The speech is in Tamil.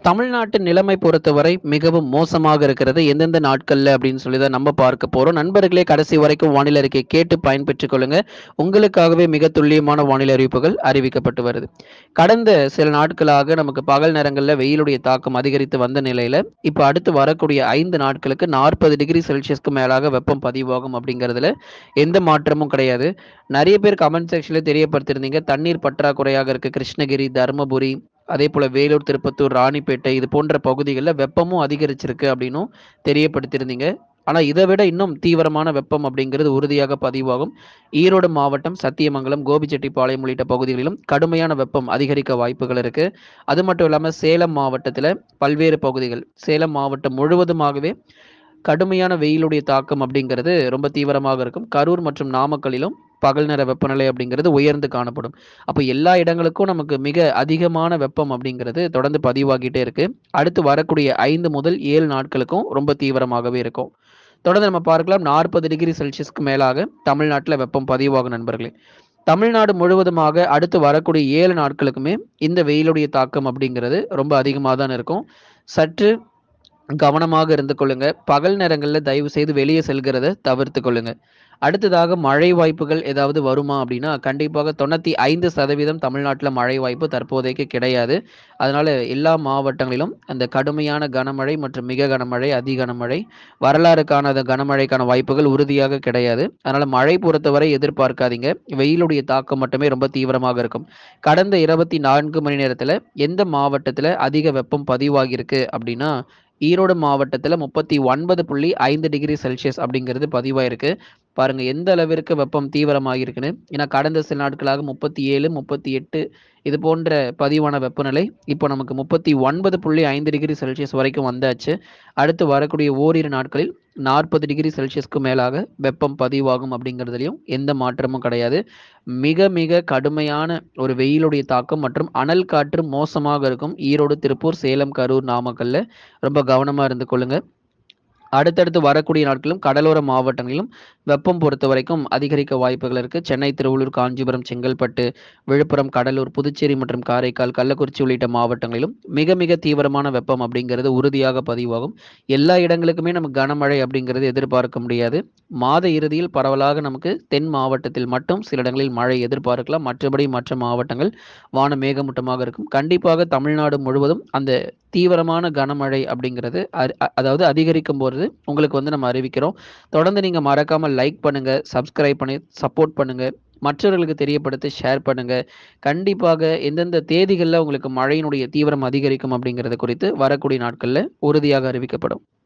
தமிழ்நாட்டு நிலைமை பொறுத்தவரை மிகவும் மோசமாக இருக்கிறது. எந்தெந்த நாட்கள்ல அப்படின்னு சொல்லி தான் நம்ம பார்க்க போறோம். நண்பர்களே கடைசி வரைக்கும் வானிலை அறிக்கை கேட்டு பயன்பெற்றுக் கொள்ளுங்க. உங்களுக்காகவே மிக துல்லியமான வானிலை அறிவிப்புகள் அறிவிக்கப்பட்டு வருது. கடந்த சில நாட்களாக நமக்கு பகல் நேரங்கள்ல வெயிலுடைய தாக்கம் அதிகரித்து வந்த நிலையில, இப்ப அடுத்து வரக்கூடிய 5 நாட்களுக்கு 40 டிகிரி செல்சியஸ்க்கு மேலாக வெப்பம் பதிவாகும் அப்படிங்கிறதுல எந்த மாற்றமும் கிடையாது. நெறைய பேர் கமெண்ட் செக்ஷன்ல தெரியப்படுத்தியிருந்தீங்க. தண்ணீர் பற்றாக்குறையாக இருக்கு. கிருஷ்ணகிரி, தர்மபுரி அதேபோல வேலூர், திருப்பத்தூர், ராணிப்பேட்டை இது போன்ற பகுதிகள்ல வெப்பமும் அதிகரிச்சிருக்கு அப்படின்னும் தெரியப்படுத்தியிருந்தீங்க. ஆனா இத விட இன்னும் தீவிரமான வெப்பம் அப்படிங்கிறது உறுதியாக பதிவாகும். ஈரோடு மாவட்டம், சத்தியமங்கலம், கோபிச்செட்டிப்பாளையம் உள்ளிட்ட பகுதிகளிலும் கடுமையான வெப்பம் அதிகரிக்க வாய்ப்புகள் இருக்கு. அது மட்டும் இல்லாம சேலம் மாவட்டத்தில பல்வேறு பகுதிகள், சேலம் மாவட்டம் முழுவதுமாகவே கடுமையான வெயிலுடைய தாக்கம் அப்படிங்கிறது ரொம்ப தீவிரமாக இருக்கும். கரூர் மற்றும் நாமக்கல்லிலும் பகல் நேர வெப்பநிலை அப்படிங்கிறது உயர்ந்து காணப்படும். அப்ப எல்லா இடங்களுக்கும் நமக்கு மிக அதிகமான வெப்பம் அப்படிங்கிறது தொடர்ந்து பதிவாகிட்டே இருக்கு. அடுத்து வரக்கூடிய 5 முதல் 7 நாட்களுக்கும் ரொம்ப தீவிரமாகவே இருக்கும். தொடர்ந்து நம்ம பார்க்கலாம் 40 டிகிரி செல்சியஸ்க்கு மேலாக தமிழ்நாட்டுல வெப்பம் பதிவாகும் நண்பர்களே. தமிழ்நாடு முழுவதுமாக அடுத்து வரக்கூடிய 7 நாட்களுக்குமே இந்த வெயிலுடைய தாக்கம் அப்படிங்கிறது ரொம்ப அதிகமா தான் இருக்கும். சற்று கவனமாக இருந்து கொள்ளுங்க. பகல் நேரங்கள்ல தயவு செய்து வெளிய செல்கிறத தவிர்த்துக் கொள்ளுங்க. அடுத்ததாக மழை வாய்ப்புகள் ஏதாவது வருமா அப்படின்னா, கண்டிப்பாக 95% தமிழ்நாட்டுல மழை வாய்ப்பு தற்போதைக்கு கிடையாது. அதனால எல்லா மாவட்டங்களிலும் அந்த கடுமையான கனமழை மற்றும் மிக கனமழை, அதி கனமழை, வரலாறு காணாத கனமழைக்கான வாய்ப்புகள் உறுதியாக கிடையாது. அதனால மழை பொறுத்தவரை எதிர்பார்க்காதீங்க. வெயிலுடைய தாக்கம் மட்டுமே ரொம்ப தீவிரமாக இருக்கும். கடந்த 24 மணி நேரத்துல எந்த மாவட்டத்துல அதிக வெப்பம் பதிவாகியிருக்கு அப்படின்னா, ஈரோடு மாவட்டத்துல 39.5 டிகிரி செல்சியஸ் அப்படிங்கிறது பதிவாயிருக்கு. பாருங்க எந்த அளவிற்கு வெப்பம் தீவிரமாகியிருக்குன்னு. ஏன்னா கடந்த சில நாட்களாக 37, 38 இது போன்ற பதிவான வெப்பநிலை இப்போ நமக்கு 39.5 டிகிரி செல்சியஸ் வரைக்கும் வந்தாச்சு. அடுத்து வரக்கூடிய ஓரிரு நாட்களில் 40 டிகிரி செல்சியஸ்க்கு மேலாக வெப்பம் பதிவாகும் அப்படிங்கிறதுலயும் எந்த மாற்றமும் கிடையாது. மிக மிக கடுமையான ஒரு வெயிலுடைய தாக்கம் மற்றும் அனல் காற்று மோசமாக இருக்கும். ஈரோடு, திருப்பூர், சேலம், கரூர், நாமக்கல்ல ரொம்ப கவனமா இருந்து கொள்ளுங்க. அடுத்தடுத்து வரக்கூடிய நாட்களும் கடலோர மாவட்டங்களிலும் வெப்பம் பொறுத்தவரைக்கும் அதிகரிக்க வாய்ப்புகள் இருக்கு. சென்னை, திருவள்ளூர், காஞ்சிபுரம், செங்கல்பட்டு, விழுப்புரம், கடலூர், புதுச்சேரி மற்றும் காரைக்கால், கள்ளக்குறிச்சி உள்ளிட்ட மாவட்டங்களிலும் மிக மிக தீவிரமான வெப்பம் அப்படிங்கிறது உறுதியாக பதிவாகும். எல்லா இடங்களுக்குமே நமக்கு கனமழை அப்படிங்கிறது எதிர்பார்க்க முடியாது. மாத இறுதியில் பரவலாக நமக்கு தென் மாவட்டத்தில் மட்டும் சில இடங்களில் மழை எதிர்பார்க்கலாம். மற்றபடி மற்ற மாவட்டங்கள் வானம் மேகமூட்டமாக இருக்கும். கண்டிப்பாக தமிழ்நாடு முழுவதும் அந்த தீவிரமான கனமழை அப்படிங்கிறது அதாவது அதிகரிக்கும் போது உங்களுக்கு வந்து நம்ம அறிவிக்கிறோம். தொடர்ந்து நீங்க மறக்காம லைக் பண்ணுங்க, சப்ஸ்கிரைப் பண்ணி சப்போர்ட் பண்ணுங்க. மற்றவர்களுக்கு தெரியப்படுத்தி ஷேர் பண்ணுங்க. கண்டிப்பாக எந்தெந்த தேதிகள்ல உங்களுக்கு மழையினுடைய தீவிரம் அதிகரிக்கும் அப்படிங்கிறது குறித்து வரக்கூடிய நாட்கள்ல உறுதியாக அறிவிக்கப்படும்.